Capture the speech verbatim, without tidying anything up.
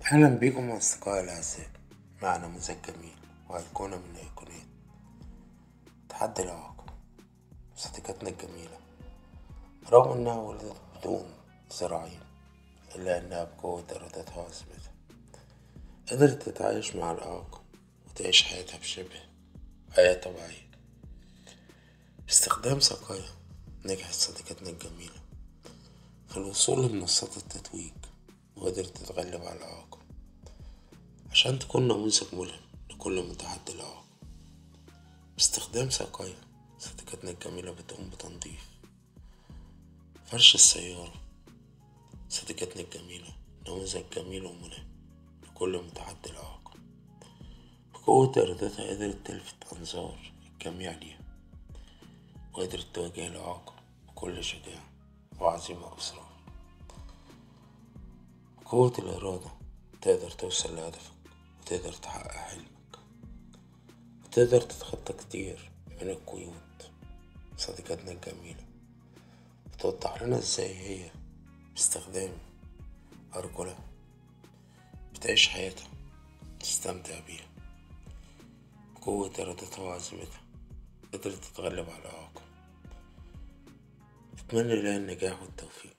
أهلا بيكم أصدقائي الأعزاء مع نموذج جميل وأيقونة من أيقونات تحدي الإعاقة. صديقتنا الجميلة رغم إنها ولدت بدون ذراعين إلا إنها بقوة إرادتها وعزيمتها قدرت تتعايش مع الإعاقة وتعيش حياتها بشبه حياة طبيعية باستخدام سقاية. نجحت صديقتنا الجميلة في الوصول لمنصات التتويج وقدرت تتغلب على الإعاقة عشان تكون نموذج ملهم لكل متحدي الإعاقة. باستخدام ساقية صديقتنا الجميلة بتقوم بتنظيف فرش السيارة. صديقتنا الجميلة نموذج جميل وملهم لكل متحدي الإعاقة. بقوة إرادتها قدرت تلفت أنظار الجميع ليها وقدرت تواجه الإعاقة بكل شجاعة وعزيمة وإصرار. بقوة الإرادة تقدر توصل لهدفك وتقدر تحقق حلمك وتقدر تتخطى كتير من القيود. صديقتنا الجميلة بتوضح لنا ازاي هي باستخدام أرجلها بتعيش حياتها تستمتع بيها. بقوة إرادتها وعزيمتها قدرت تتغلب على الإعاقة. بتمنى لها النجاح والتوفيق.